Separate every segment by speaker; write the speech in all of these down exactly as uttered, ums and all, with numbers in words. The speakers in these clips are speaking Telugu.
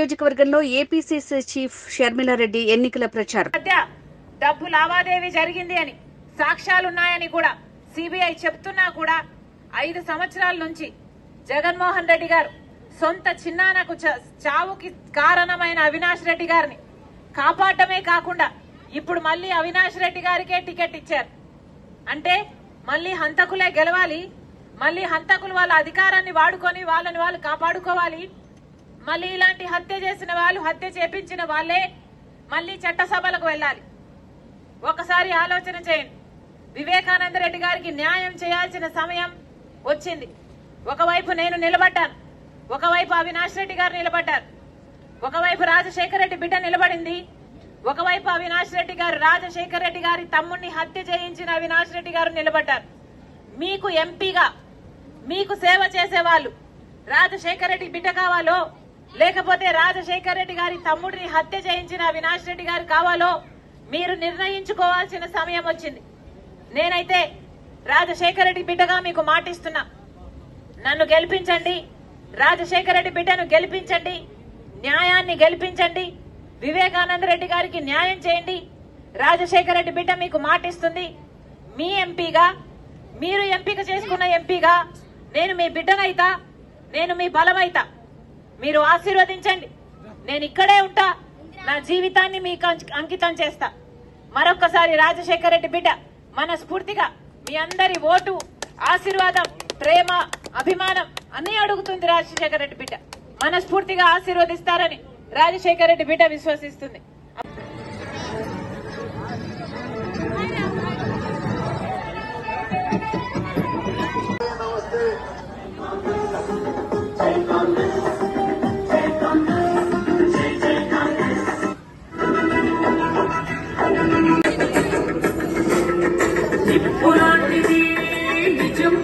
Speaker 1: నియోజకవర్గంలో ఏపీసీసీ చీఫ్ షర్మిలారెడ్డి ఎన్నికల ప్రచారం.
Speaker 2: డబ్బు లావాదేవీ జరిగింది అని సాక్ష్యాలున్నాయని కూడా సిబిఐ చెప్తున్నా కూడా ఐదు సంవత్సరాల నుంచి జగన్మోహన్ రెడ్డి గారు సొంత చిన్నానకు చావుకి కారణమైన అవినాష్ రెడ్డి గారిని కాపాడటమే కాకుండా ఇప్పుడు మళ్లీ అవినాష్ రెడ్డి గారికే టికెట్ ఇచ్చారు. అంటే మళ్లీ హంతకులే గెలవాలి, మళ్లీ హంతకులు వాళ్ళ అధికారాన్ని వాడుకొని వాళ్ళని వాళ్ళు కాపాడుకోవాలి, మళ్లీ ఇలాంటి హత్య చేసిన వాళ్ళు హత్య చేపించిన వాళ్లే మళ్లీ చట్టసభలకు వెళ్లాలి. ఒకసారి ఆలోచన చేయండి. వివేకానంద రెడ్డి గారికి న్యాయం చేయాల్సిన సమయం వచ్చింది. ఒకవైపు నేను నిలబడ్డాను, ఒకవైపు అవినాష్ రెడ్డి గారు నిలబడ్డారు, ఒకవైపు రాజశేఖర రెడ్డి బిడ్డ నిలబడింది, ఒకవైపు అవినాష్ రెడ్డి గారు రాజశేఖర రెడ్డి గారి తమ్ముడిని హత్య చేయించిన అవినాష్ రెడ్డి గారు నిలబడ్డారు. మీకు ఎంపీగా మీకు సేవ చేసే వాళ్ళు రాజశేఖర రెడ్డి బిడ్డ కావాలో లేకపోతే రాజశేఖర రెడ్డి గారి తమ్ముడిని హత్య చేయించిన అవినాష్ రెడ్డి గారు కావాలో మీరు నిర్ణయించుకోవాల్సిన సమయం వచ్చింది. నేనైతే రాజశేఖర రెడ్డి బిడ్డగా మీకు మాటిస్తున్నా, నన్ను గెలిపించండి, రాజశేఖర రెడ్డి బిడ్డను గెలిపించండి, న్యాయాన్ని గెలిపించండి, వివేకానంద రెడ్డి గారికి న్యాయం చేయండి. రాజశేఖర రెడ్డి బిడ్డ మీకు మాటిస్తుంది, మీ ఎంపీగా మీరు ఎంపిక చేసుకున్న ఎంపీగా నేను మీ బిడ్డనైతా, నేను మీ బలమైతా. మీరు ఆశీర్వదించండి, నేను ఇక్కడే ఉంటా, నా జీవితాన్ని మీకు అంకితం చేస్తా. మరొక్కసారి రాజశేఖర రెడ్డి బిడ్డ మనస్ఫూర్తిగా మీ అందరి ఓటు, ఆశీర్వాదం, ప్రేమ, అభిమానం అన్ని అడుగుతుంది. రాజశేఖర రెడ్డి బిడ్డ మనస్ఫూర్తిగా ఆశీర్వదిస్తారని రాజశేఖర రెడ్డి బిడ్డ విశ్వసిస్తుంది.
Speaker 3: నిజం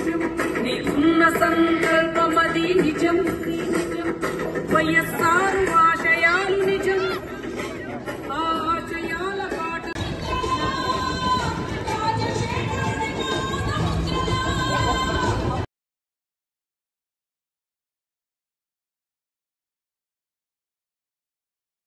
Speaker 3: నీకున్న సంకల్పమది నిజం వైఎస్ఆర్